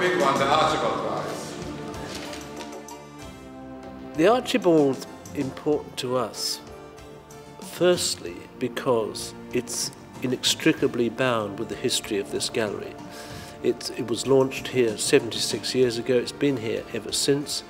big one, the Archibald Prize. The Archibald's important to us, firstly, because it's inextricably bound with the history of this gallery. It was launched here 76 years ago. It's been here ever since.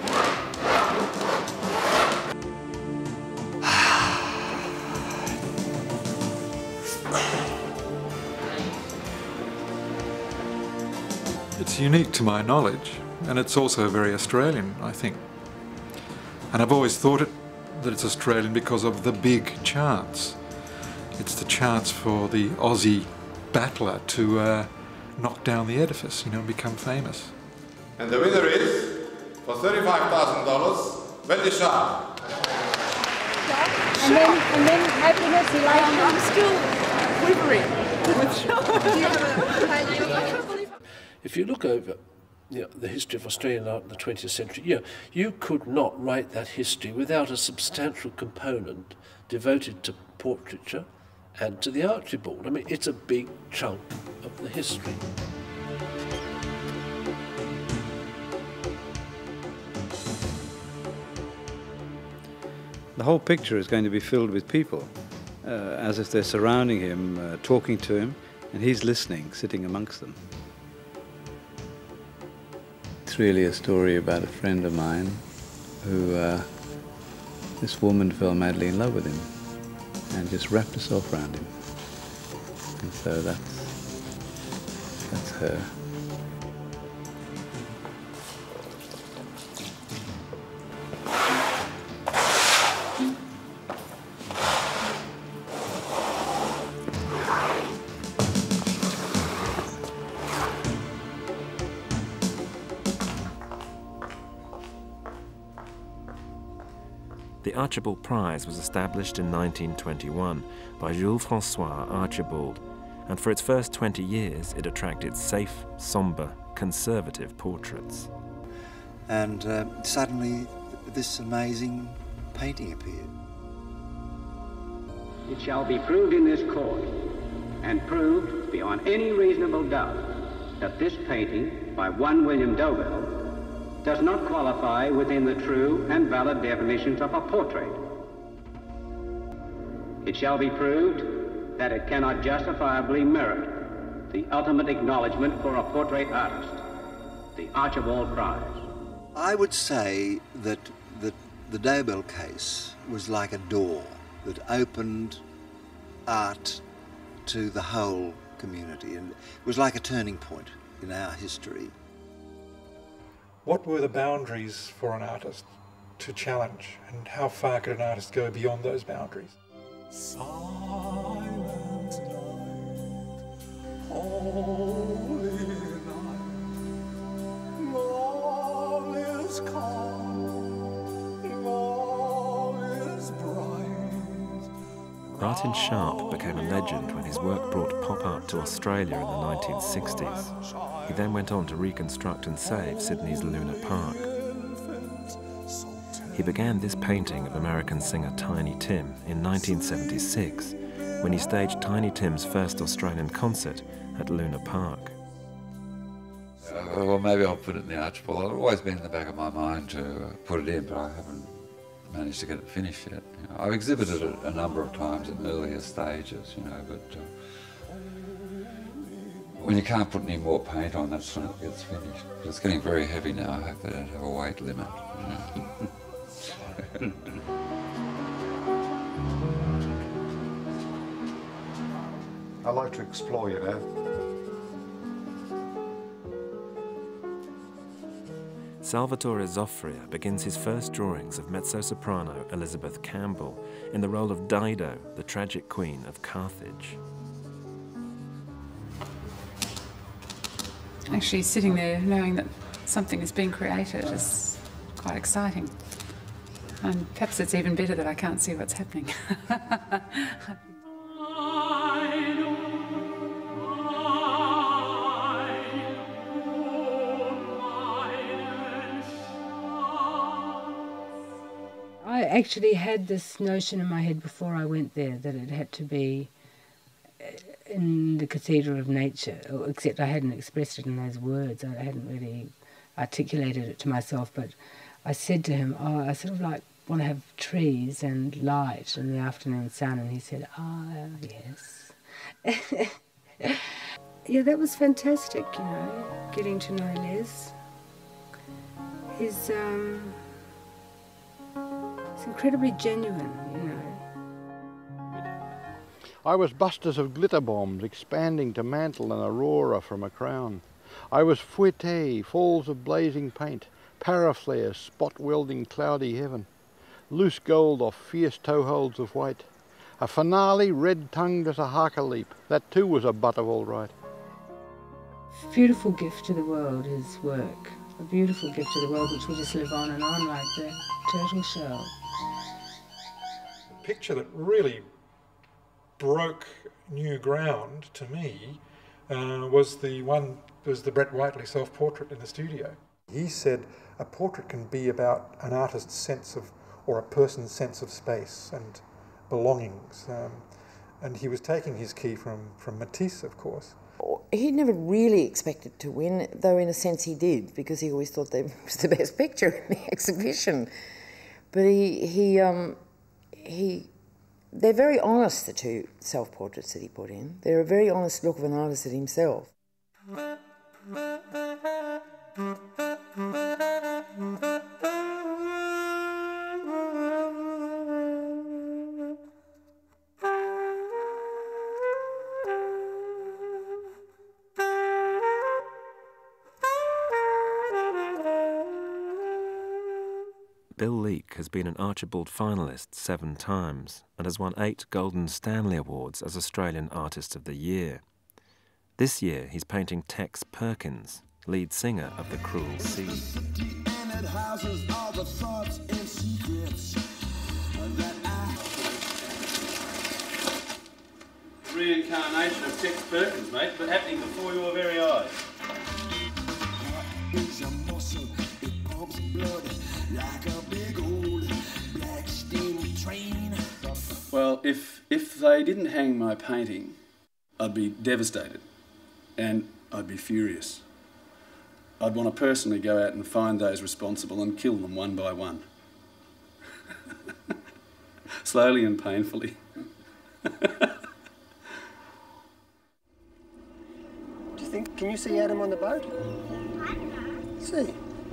It's unique to my knowledge, and it's also very Australian, I think. And I've always thought that it's Australian because of the big chance. It's the chance for the Aussie battler to knock down the edifice, you know, and become famous. And the winner is, for $35,000, Wendy Sharp. And then happiness, elation. I'm still quivering with joy. If you look over the history of Australian art in the 20th century, you could not write that history without a substantial component devoted to portraiture and to the Archibald. I mean, it's a big chunk of the history. The whole picture is going to be filled with people, as if they're surrounding him, talking to him, and he's listening, sitting amongst them. It's really a story about a friend of mine who, this woman fell madly in love with him and just wrapped herself around him. And so that's her. The Archibald Prize was established in 1921 by Jules-François Archibald, and for its first 20 years it attracted safe, sombre, conservative portraits. And suddenly this amazing painting appeared. It shall be proved in this court, and proved beyond any reasonable doubt, that this painting by one William Dobell does not qualify within the true and valid definitions of a portrait. It shall be proved that it cannot justifiably merit the ultimate acknowledgement for a portrait artist, the Archibald Prize. I would say that the Dobell case was like a door that opened art to the whole community, and it was like a turning point in our history. What were the boundaries for an artist to challenge, and how far could an artist go beyond those boundaries? Silent night, holy night, all is calm, all is bright. Martin Sharp became a legend when his work brought pop art to Australia in the 1960s. He then went on to reconstruct and save Sydney's Luna Park. He began this painting of American singer Tiny Tim in 1976, when he staged Tiny Tim's first Australian concert at Luna Park. Well, maybe I'll put it in the Archibald. It's always been in the back of my mind to put it in, but I haven't managed to get it finished yet. You know, I've exhibited it a number of times in earlier stages, you know, but when you can't put any more paint on, that's when it gets finished. But it's getting very heavy now. I hope they don't have a weight limit. You know. I like to explore, you know. Salvatore Zoffria begins his first drawings of mezzo-soprano Elizabeth Campbell in the role of Dido, the tragic queen of Carthage. Actually, sitting there knowing that something is being created is quite exciting. And perhaps it's even better that I can't see what's happening. I actually had this notion in my head before I went there that it had to be in the cathedral of nature, except I hadn't expressed it in those words. I hadn't really articulated it to myself, but I said to him, oh, I sort of like want to have trees and light in the afternoon sun, and he said, yes. Yeah, that was fantastic, you know, getting to know Les. He's incredibly genuine, you know. I was busters of glitter bombs, expanding to mantle an aurora from a crown. I was fouetté, falls of blazing paint, paraflares, spot welding cloudy heaven, loose gold off fierce toe-holds of white, a finale red-tongued as a harker leap. That too was a butt of all right. Beautiful gift to the world, his work. A beautiful gift to the world which will just live on and on like the turtle shell. The picture that really broke new ground to me was the Brett Whiteley self-portrait in the studio. He said a portrait can be about an artist's sense of, or a person's sense of space and belongings. And he was taking his key from Matisse, of course. He never really expected to win, though in a sense he did, because he always thought that it was the best picture in the exhibition. But they're very honest, the two self-portraits that he put in. They're a very honest look of an artist at himself. Bill Leake has been an Archibald finalist 7 times and has won 8 Golden Stanley Awards as Australian Artist of the Year. This year he's painting Tex Perkins, lead singer of The Cruel Sea. Reincarnation of Tex Perkins, mate, but happening before your very eyes. Well, if they didn't hang my painting, I'd be devastated and I'd be furious. I'd want to personally go out and find those responsible and kill them one by one. Slowly and painfully. Do you think, can you see Adam on the boat? See.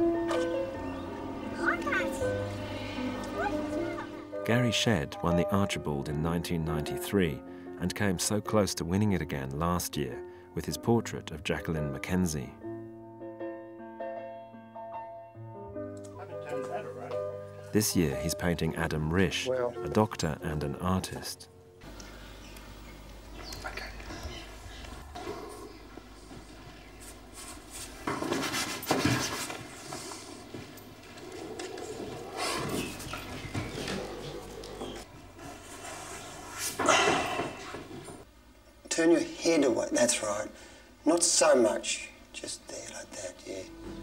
Gary Shedd won the Archibald in 1993 and came so close to winning it again last year with his portrait of Jacqueline Mackenzie. This year he's painting Adam Risch, a doctor and an artist. Turn your head away, that's right. Not so much, just there like that, yeah.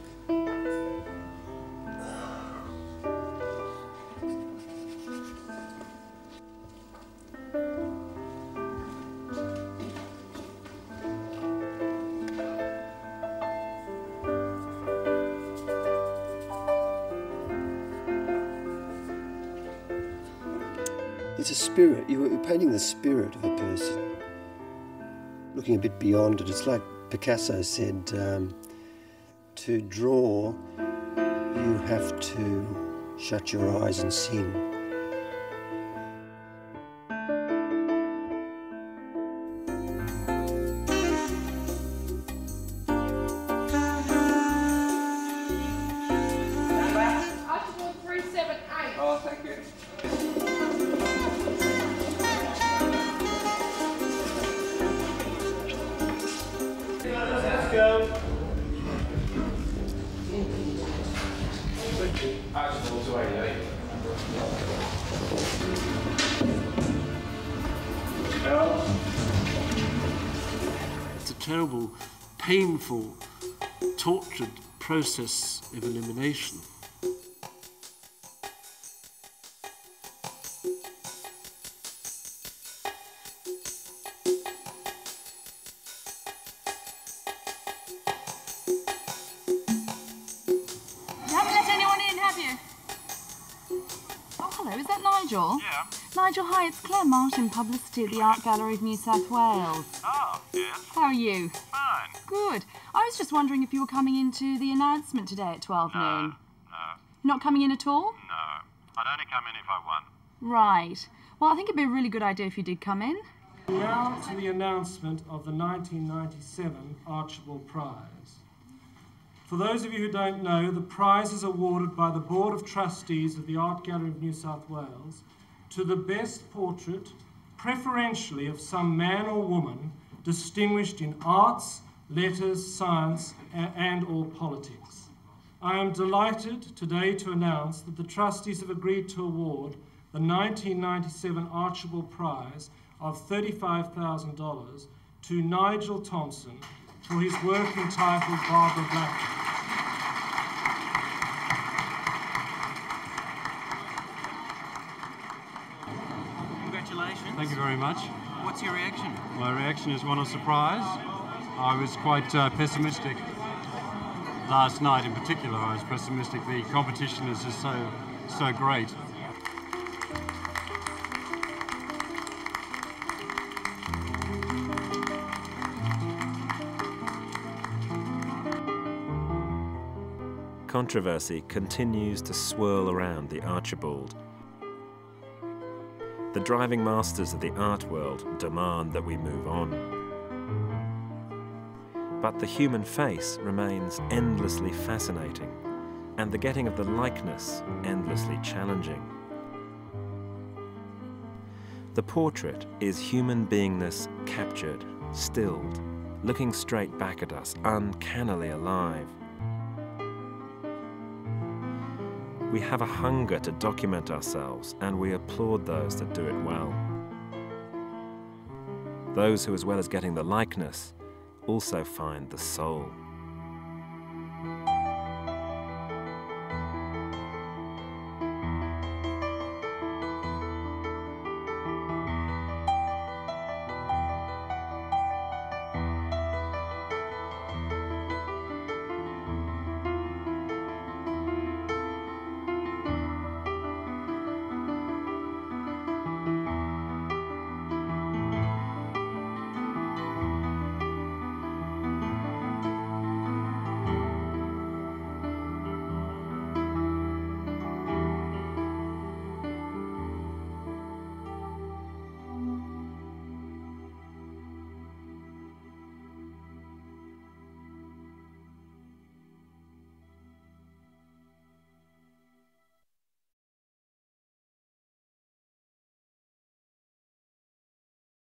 It's a spirit, you're painting the spirit of a person. Looking a bit beyond it, it's like Picasso said, to draw, you have to shut your eyes and sing. Archibald 378. Oh, thank you. Let's go. Archibald 288. It's a terrible, painful, tortured process of elimination. Nigel? Yeah? Nigel, hi, it's Claire Martin, publicity at the Art Gallery of New South Wales. Oh, yes? How are you? Fine. Good. I was just wondering if you were coming into the announcement today at 12 noon. No. Not coming in at all? No. I'd only come in if I won. Right. Well, I think it'd be a really good idea if you did come in. Now to the announcement of the 1997 Archibald Prize. For those of you who don't know, the prize is awarded by the Board of Trustees of the Art Gallery of New South Wales to the best portrait, preferentially of some man or woman distinguished in arts, letters, science, and or politics. I am delighted today to announce that the trustees have agreed to award the 1997 Archibald Prize of $35,000 to Nigel Thompson for his work entitled Barbara Blackwood. Congratulations. Thank you very much. What's your reaction? My reaction is one of surprise. I was quite pessimistic. Last night in particular, I was pessimistic. The competition is just so great. Controversy continues to swirl around the Archibald. The driving masters of the art world demand that we move on. But the human face remains endlessly fascinating, and the getting of the likeness endlessly challenging. The portrait is human beingness captured, stilled, looking straight back at us, uncannily alive. We have a hunger to document ourselves, and we applaud those that do it well. Those who, as well as getting the likeness, also find the soul.